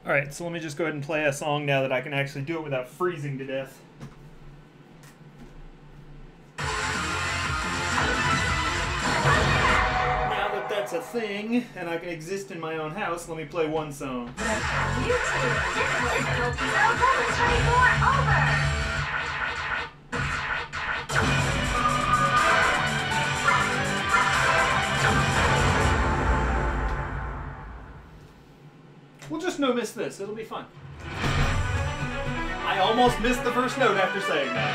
Alright, so let me just go ahead and play a song now that I can actually do it without freezing to death. Now that that's a thing, and I can exist in my own house, let me play one song. YouTube difficulties level 24 over. We'll just no miss this. It'll be fun. I almost missed the first note after saying that.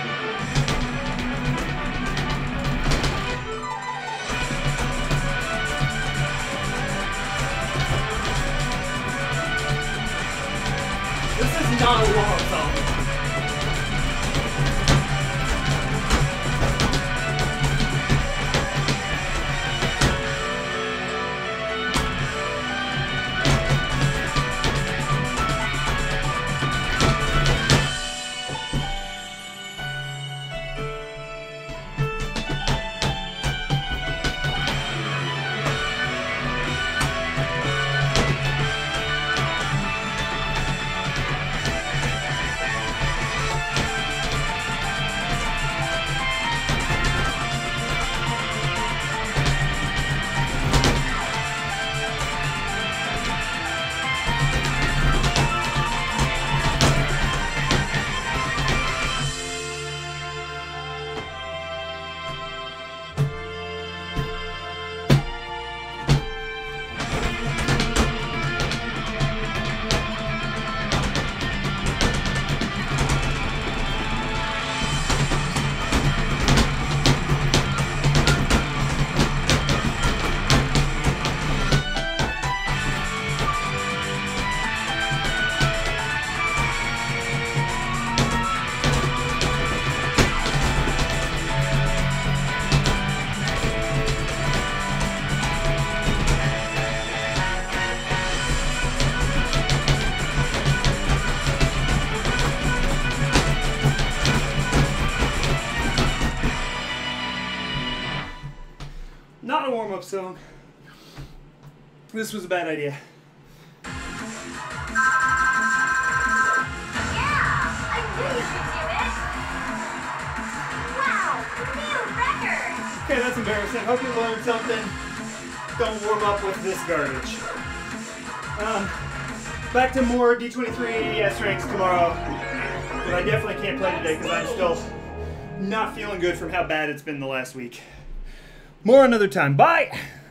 This is not a warm-up song. Not a warm-up song. This was a bad idea. Yeah, I knew you could do it. Wow, new record. Okay, that's embarrassing. Hope you learned something. Don't warm up with this garbage. Back to more D23 AES ranks tomorrow. But I definitely can't play today because I'm still not feeling good from how bad it's been the last week. More another time. Bye!